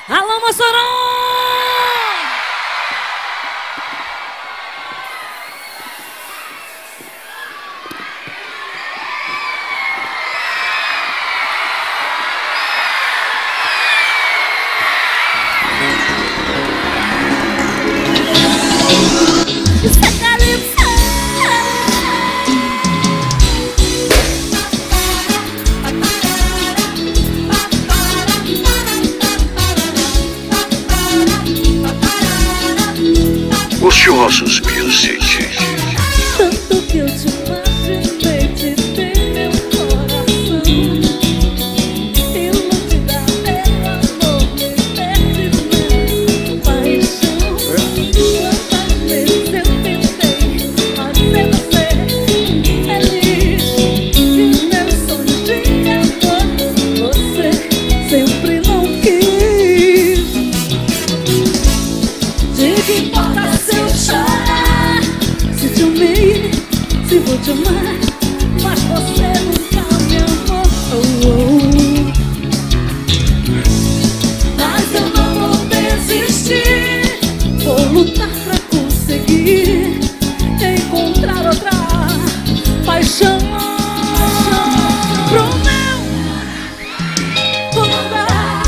Alô, Mossoró! Luscious Music. Tanto que eu te imaginei, te dei meu coração. Eu não te darei amor, me perdi na paixão. Quantas vezes eu tentei fazer você feliz, e os meus sonhos de amor você sempre não quis. De que importa se eu chorar, se te amei, se vou te amar, mas você nunca me amou. Mas eu não vou desistir, vou lutar pra conseguir encontrar outra paixão pro meu lugar.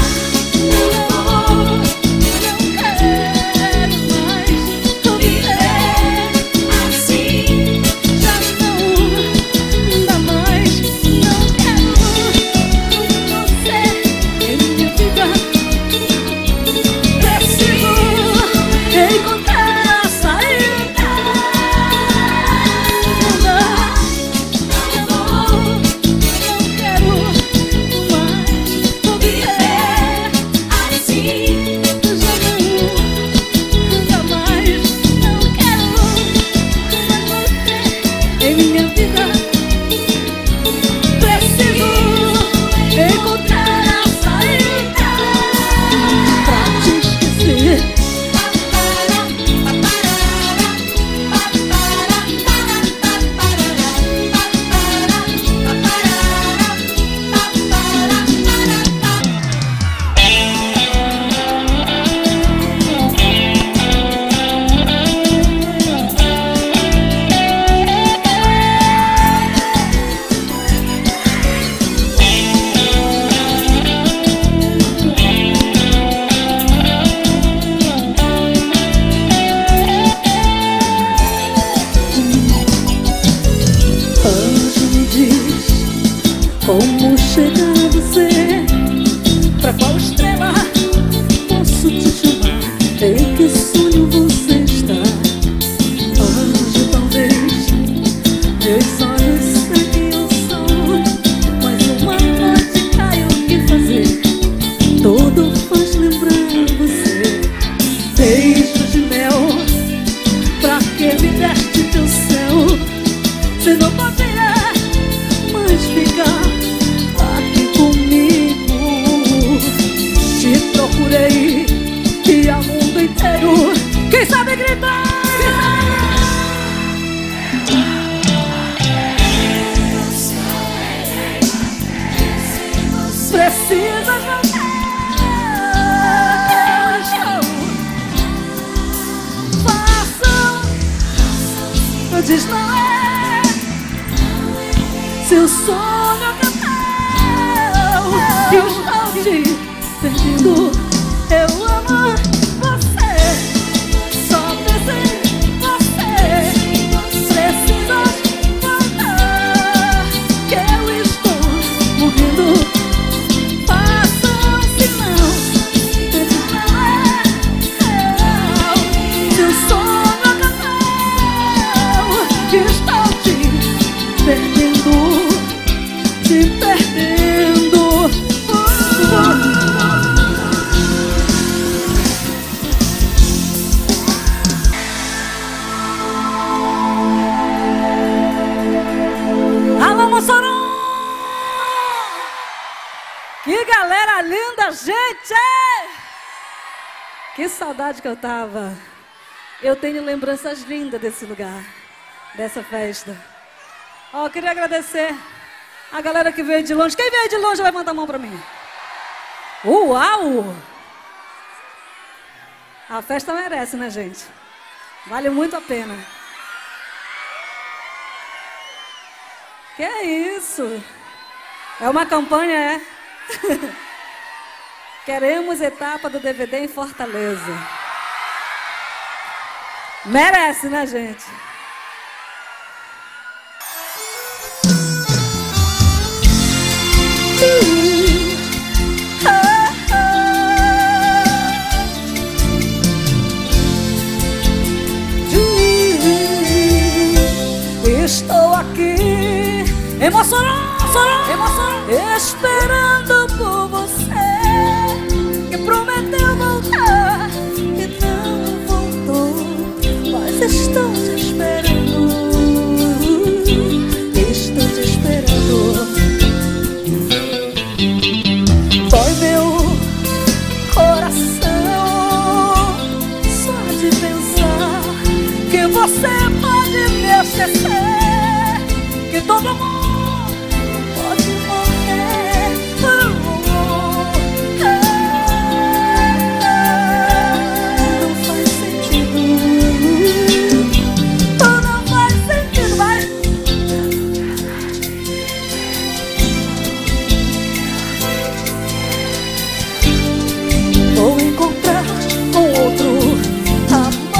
Como chegar a você? Pra qual estrela posso te chamar? Em que sonho você está? Anjo, talvez meus olhos seguem o sol, mas uma noite cai, o que fazer? Tudo faz lembrar você. Beijos de mel, pra que me deste teu céu? Se não poderia mais ficar aqui comigo. Te procurei e ao mundo inteiro, quem sabe gritar? Precisas voltar. Façam, diz não é seu sonho acabou. Eu estou te perdendo. Eu amo você, só desejo você. Precisas voltar, que eu estou morrendo. Faça um sinal, diz não é real. Seu sonho acabou. Estou te perdendo, te perdendo. Alô, Mossoró! Que galera linda, gente! Que saudade que eu tava. Eu tenho lembranças lindas desse lugar, dessa festa. Ó, eu queria agradecer a galera que veio de longe. Quem veio de longe, levanta a mão pra mim. Uau! A festa merece, né, gente? Vale muito a pena. Que é isso? É uma campanha, é? Queremos etapa do DVD em Fortaleza. Merece, né, gente? Estou aqui emocionado, esperando por você, que prometeu voltar e não voltou, mas estou te esperando, estou te esperando. Dói meu coração só de pensar que você pode me esquecer, que todo mundo pode morrer. Não faz sentido, não faz sentido, vai. Vou encontrar com outro amor.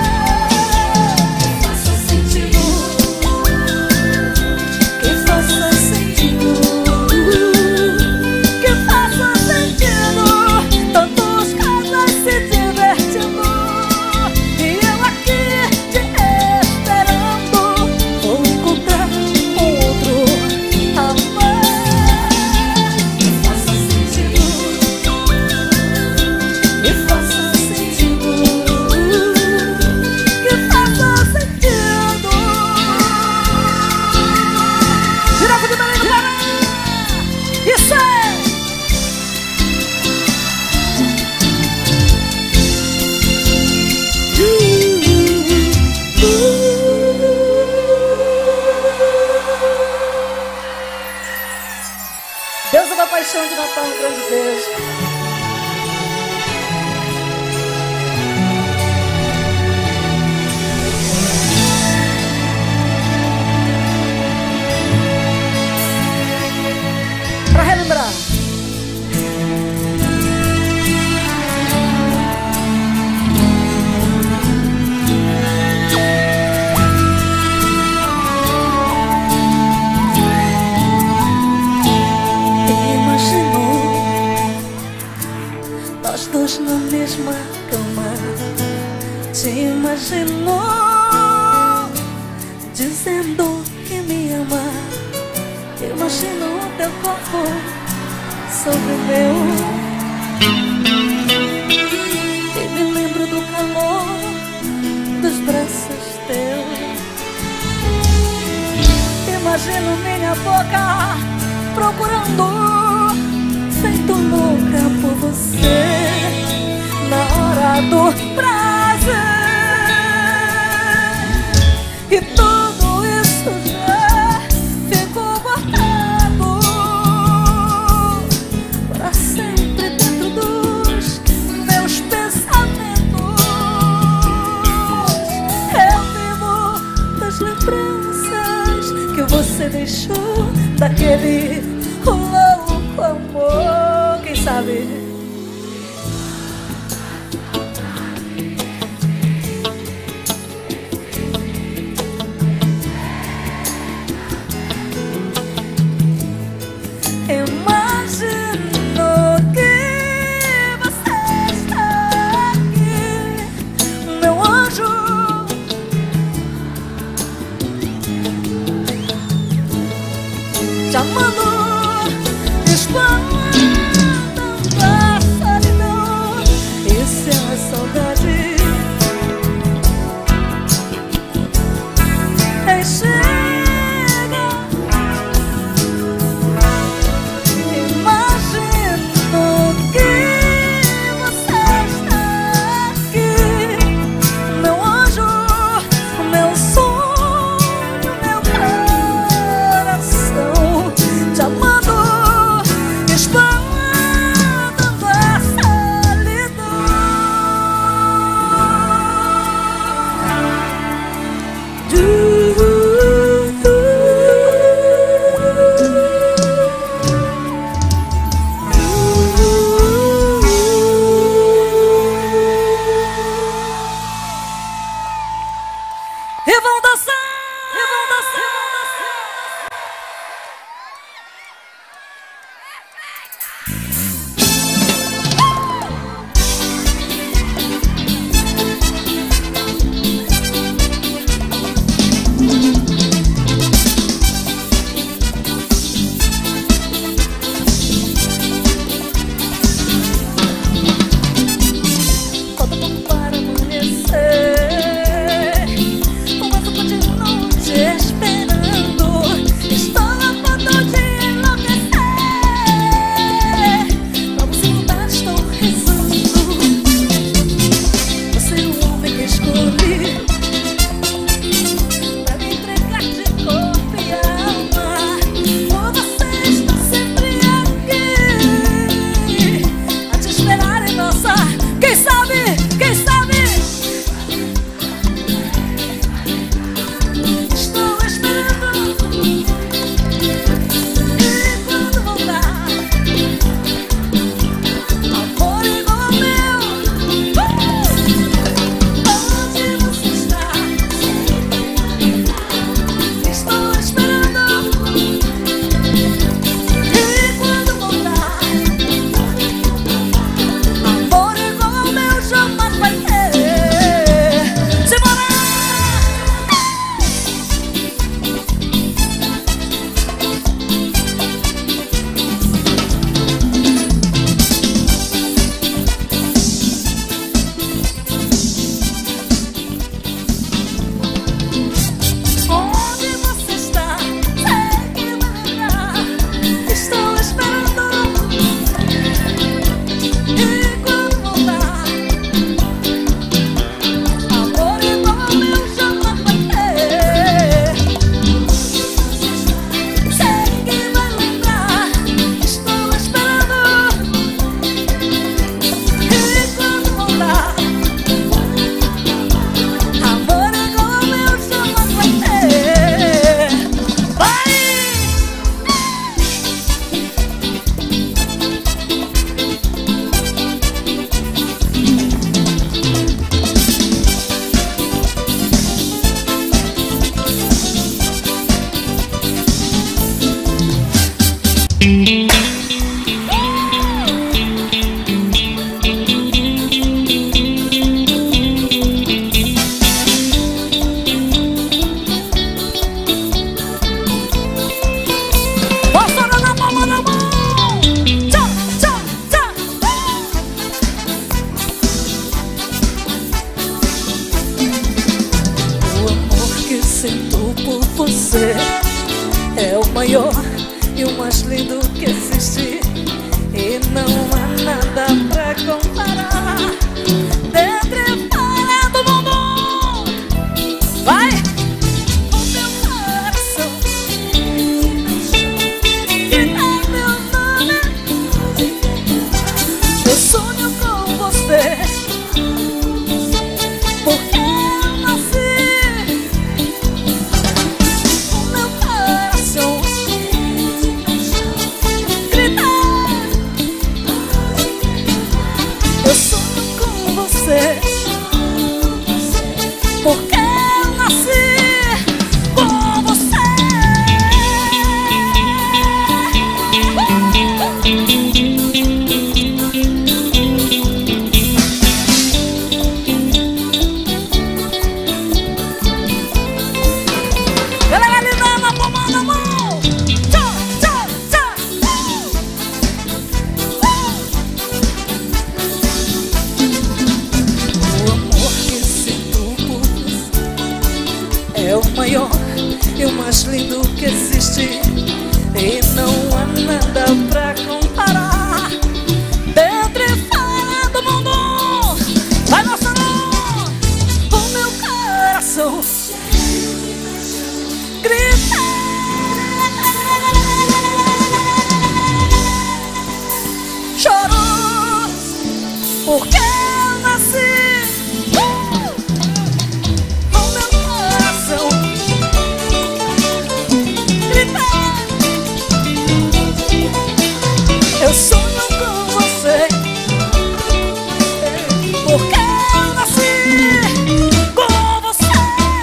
Deus da paixão de Natal, um grande beijo. Pra relembrar. Nós dois na mesma cama, te imaginou dizendo que me ama. Imaginou teu corpo sobre o meu, e me lembro do calor dos braços teus. Imagino minha boca procurando, feito louca por você, na hora do prazer. E tudo isso já ficou guardado para sempre dentro dos meus pensamentos. Eu vivo das lembranças que você deixou daquele louco amor. Quem sabe? Imagino que você está aqui, meu anjo. você é o maior e o mais lindo que existe, e não há nada pra comparar. Dentro e fora do mundo, vai! O meu coração grita meu nome. Eu sonho com você, porque eu nasci. O meu coração grita. Eu sonho com você, porque eu nasci com você. Galera linda, na palma da mão. Tchau, tchau, tchau. O amor que sinto por você é o maior e o mais lindo que existe, e não há nada pra comparar. Dentro e fora do mundo, vai nossa mão. O meu coração grita. Chorou porque eu nasci. O meu coração grita. Eu sonho com você, porque eu nasci com você.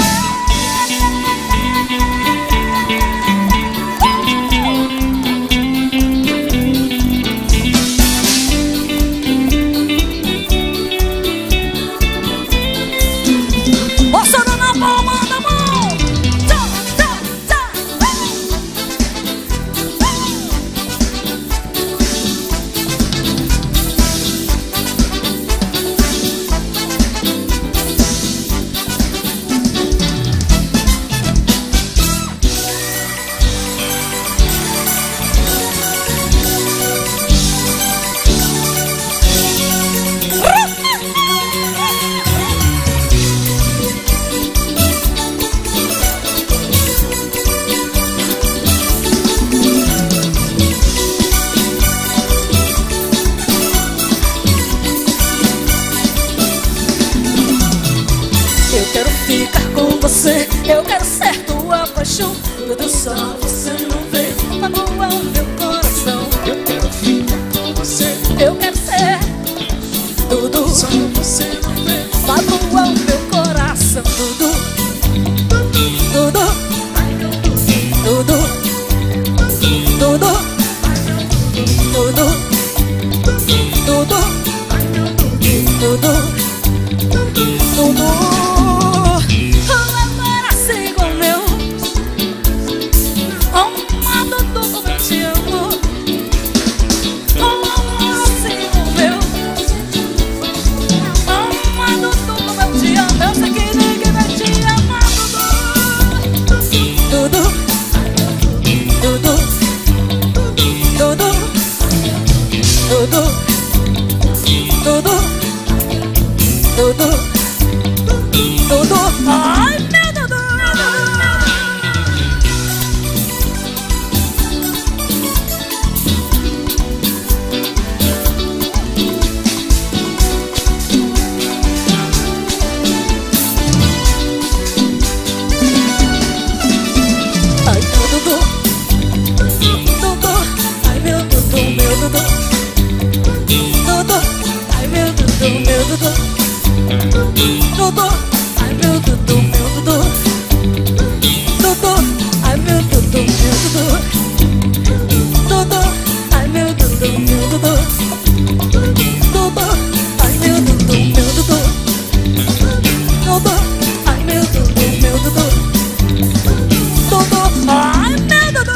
Mostrando na palma da mão. Tchau, tchau, tchau. Eu quero ficar com você, eu quero ser tua paixão. Tudo só você não vê, magoa o meu coração. Eu quero ficar com você, eu quero ser tudo só você não vê, magoa o meu coração. Tudo, tudo, tudo, tudo, tudo, tudo, tudo. Agora sigo o meu amado, tu como eu te amo. Agora sigo o meu amado, tu como eu te amo. Eu sei que ninguém vai te amar. Tudo, tudo, tudo, tudo, tudo, tudo, tudo. Ai, meu Deus. Ai, meu Dudu, Dudu, ai, meu Dudu, meu Dudu, Dudu, ai, meu Dudu, meu Dudu, Dudu, ai, meu Dudu, meu Dudu, Dudu, ai, meu Dudu, meu Dudu, Dudu, ai, meu Dudu, meu Dudu, Dudu, ai, meu Dudu, meu Dudu, Dudu, ai, meu Dudu, meu Dudu, Dudu, ai, meu Dudu.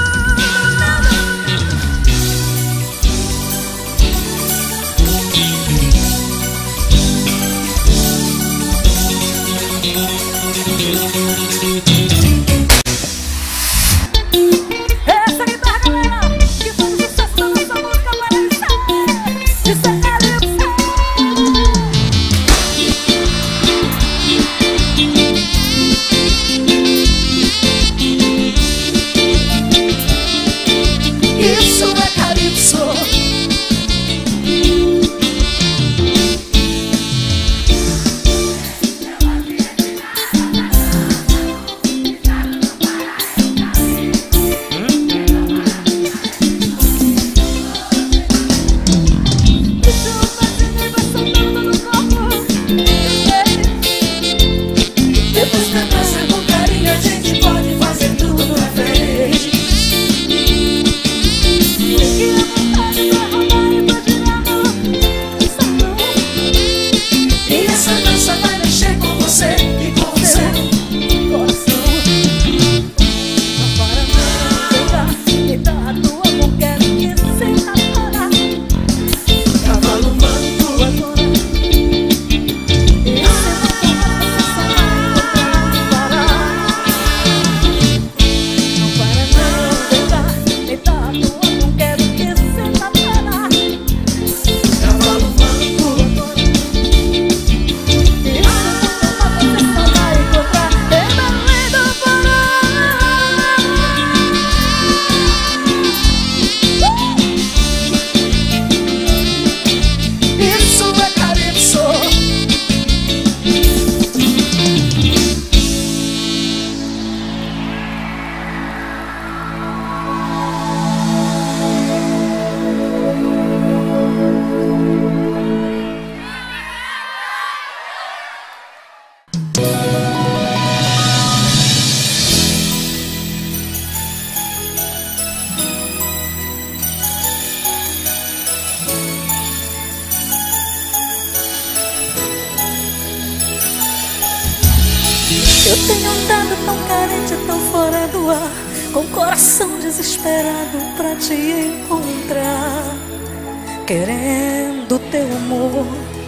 Eu tenho andado tão carente, tão fora do ar, com o coração desesperado pra te encontrar, querendo teu amor.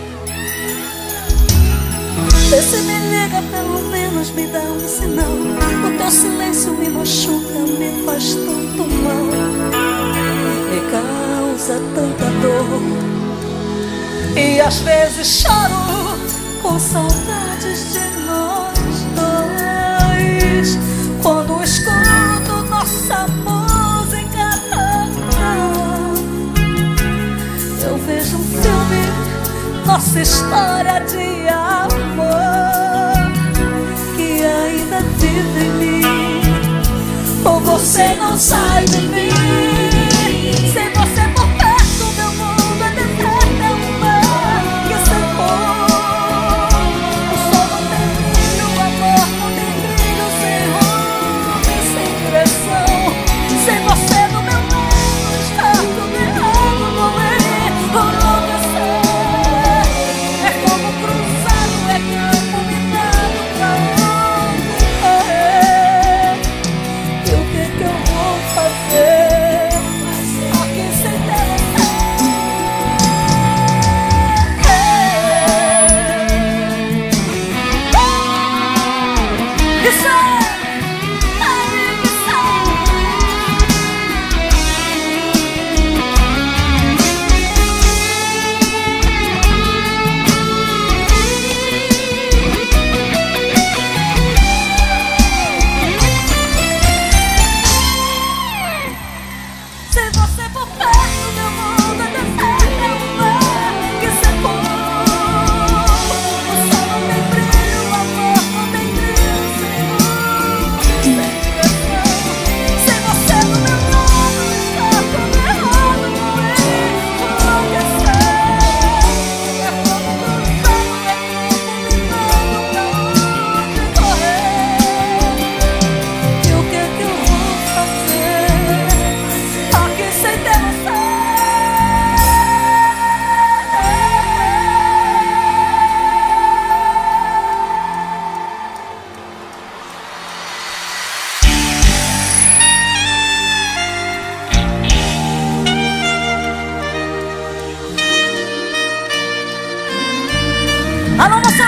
Vê se me liga, pelo menos me dá um sinal. O teu silêncio me machuca, me faz tanto mal, me causa tanta dor. E às vezes choro com saudades de nós dois, quando escuto nossa música cantar. Eu vejo um filme, nossa história de amor, que ainda vive em mim. Ou você não sai de mim. Sem você por perto, meu mundo é deserto, é um mar que secou. O sol não tem brilho, o amor não tem brilho, sem rumo e sem direção. Sem você no meu mundo, está tudo errado, não é enlouquecer. É como cruzado, é campo minado, pra onde correr? E o que eu vou fazer aqui sem ter você? Isso é sem você por perto, meu mundo é deserto, é um mar que secou. O sol não tem brilho, o amor não tem brilho, sem rumo, sem direção. Sem você no meu mundo, está tudo errado, não é enlouquecer. É como cruzado, é campo minado, pra onde correr? E o que eu vou fazer aqui sem ter você? Alô, moça!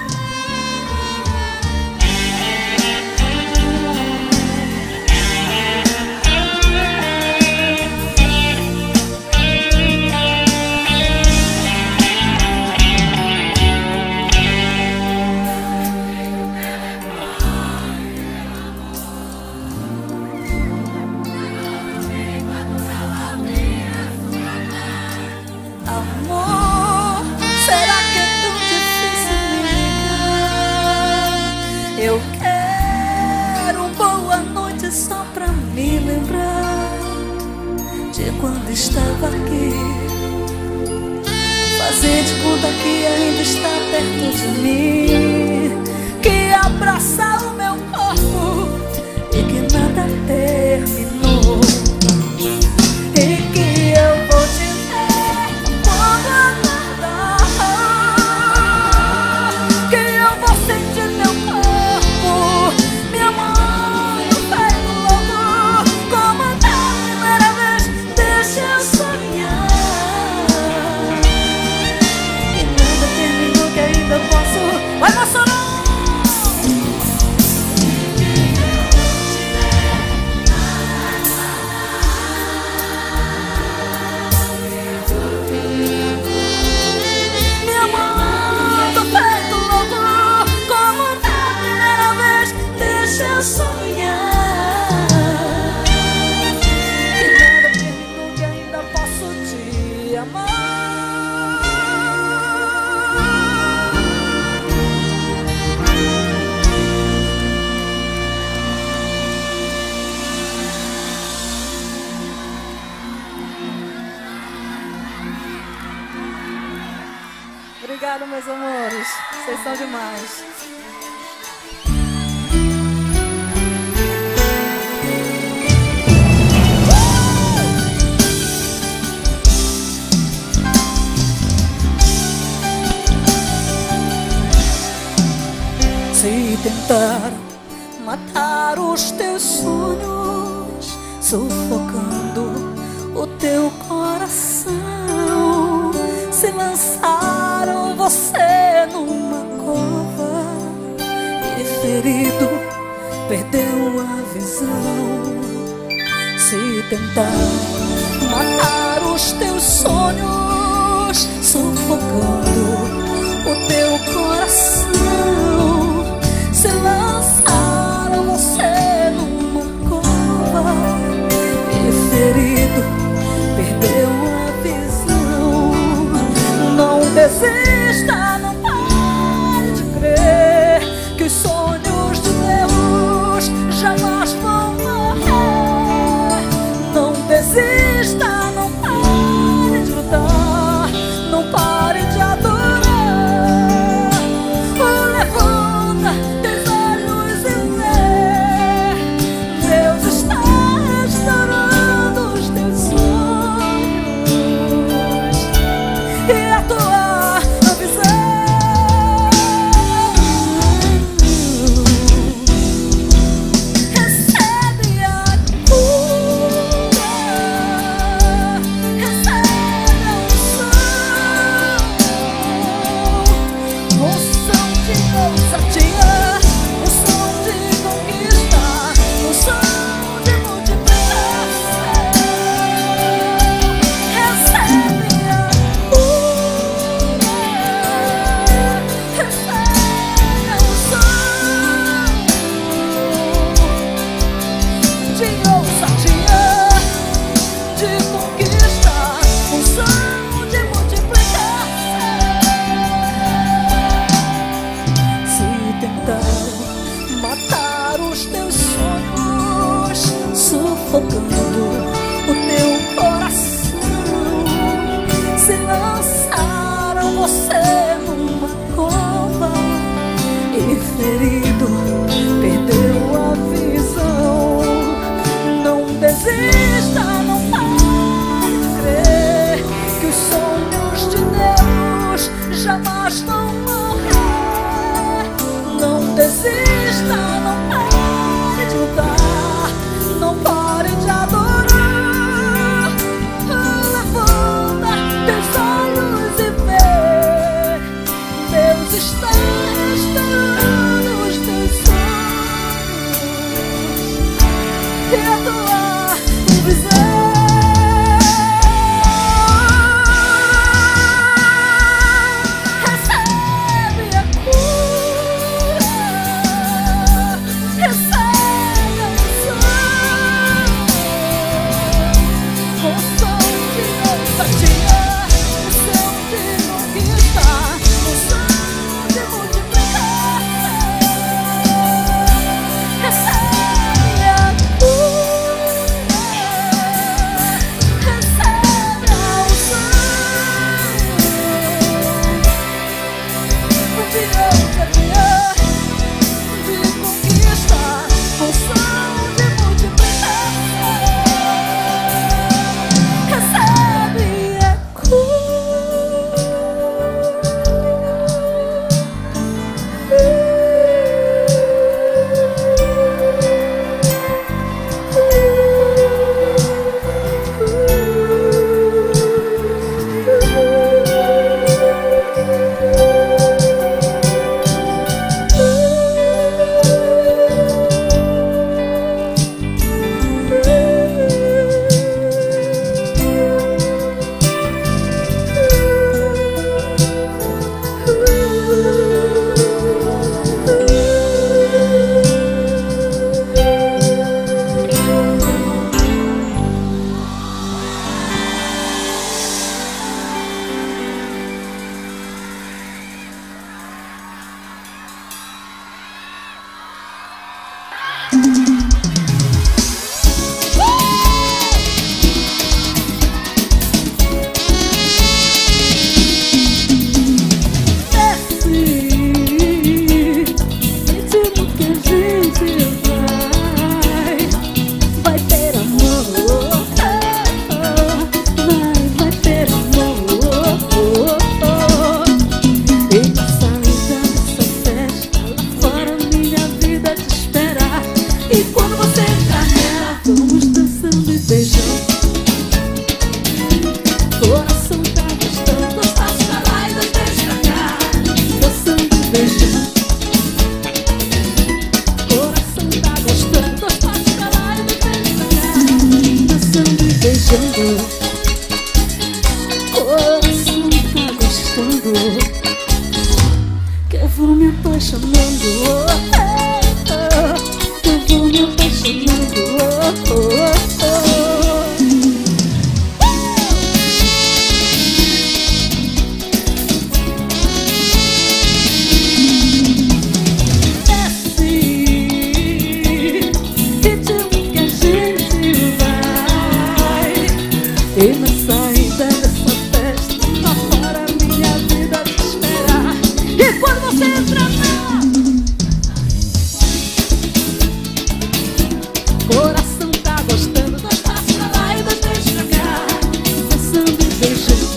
Amor, será que é tão difícil me ligar? Eu quero boa noite só pra me lembrar de quando estava aqui. Fazer de conta que ainda está perto de mim, que abraça o meu corpo e que nada terminou. E que eu vou te ver quando acordar, que eu vou sentir meu corpo me amando feito louco, como da primeira vez. Deixa eu sonhar, que nada terminou, que ainda posso. Vai, Mossoró! Me amando feito louco, como da primeira vez. Deixa eu sonhar, que nada terminou, que ainda posso te amar. Obrigada, meus amores. Vocês são demais. Se Se tentaram matar os teus sonhos, sufocando o teu coração, se lançaram você numa cova e ferido perdeu a visão. Se tentaram matar os teus sonhos, sufocando o teu coração, se lançaram você numa cova e ferido perdeu a visão. Não desista, não pare de crer que os sonhos de Deus jamais vão morrer. Não desista, não pare de lutar, não pare de adorar. Levanta teus olhos e vê, Deus está restaurando os teus sonhos e a tua visão. Recebe a cura, recebe a unção de ousadia, unção de conquista, unção de multiplicação. Recebe a cura, recebe a unção de ousadia, de conquista, unção de multiplicação. Se tentaram matar os teus sonhos, sufocando o teu coração, se lançaram você numa cova e ferido perdeu a visão. Não desista, não pare de crer que os sonhos de Deus jamais vão morrer. Não desista, não pare de lutar, não pare de adorar. Levanta teus olhos e vê, Deus está restaurando os teus sonhos e a tua visão. Recebe a cura, recebe a unção, unção de ousadia, unção de conquista, unção de multiplicação. vou me apaixonando, eu vou me apaixonando, e na saída dessa festa, afora minha vida te esperar. E quando você entrar lá, coração tá gostando, dois passos pra lá e dois beijos pra cá, dançando e beijando.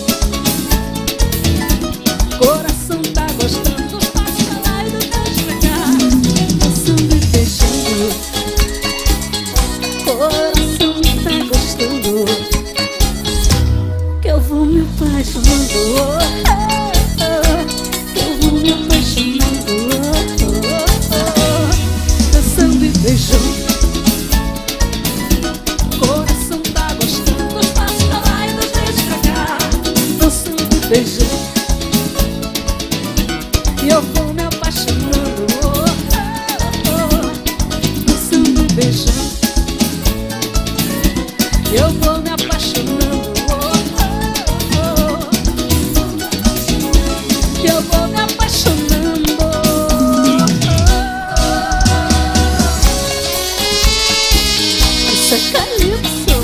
Coração tá gostando, dois passos pra lá e dois beijos pra cá, dançando e beijando. Coração tá gostando, que eu vou me apaixonando, que eu vou me apaixonando, dançando e beijando. Coração tá gostando, dois passos pra lá e dois beijos pra cá, dançando e beijando. E eu vou me apaixonando, dançando e beijando. Eu vou me apaixonando, eu vou me apaixonando. Isso é calypso.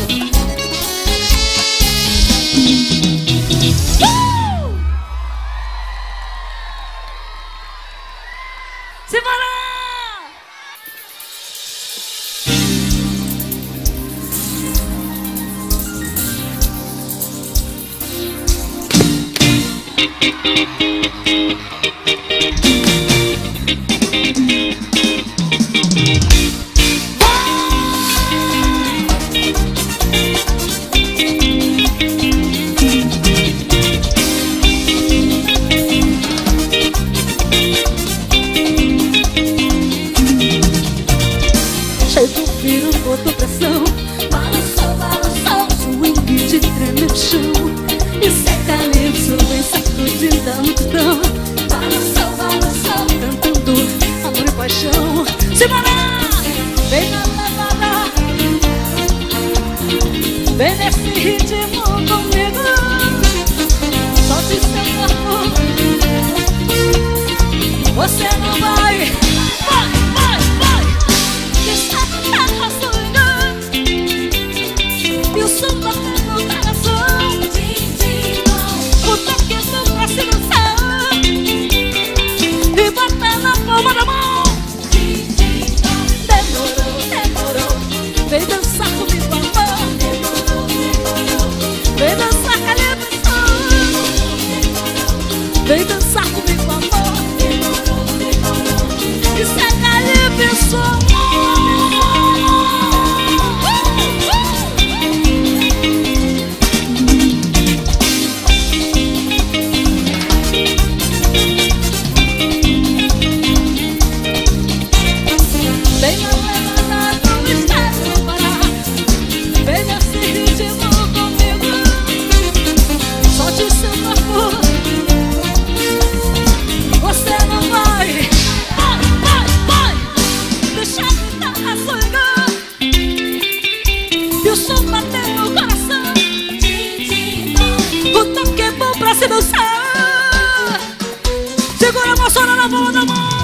Simbora! Cheio do viro, botou pressão, balançou, balançou, swing de tremer no chão. Isso é calypso, vem sacudindo a multidão. Balançou, balançou, cantando amor e paixão. Simbora! Vem na levada, vem nesse ritmo comigo. Solte seu corpo, você não vai. Deixa a terra sonhar e o som batendo no coração. O toque do braço no céu e bota na palma da mão. Demorou, demorou, vem dançar comigo, amor. Vem dançar calypso, vem dançar comigo, amor. Isso é calypso, amor. Vem na levada, não espere parar. Vem nesse ritmo comigo. Solte seu corpo, você não vai. Vai, deixa a guitarra sonhar e o som bater no coração. O toque é bom pra se dançar. Segura a moçona na palma da mão.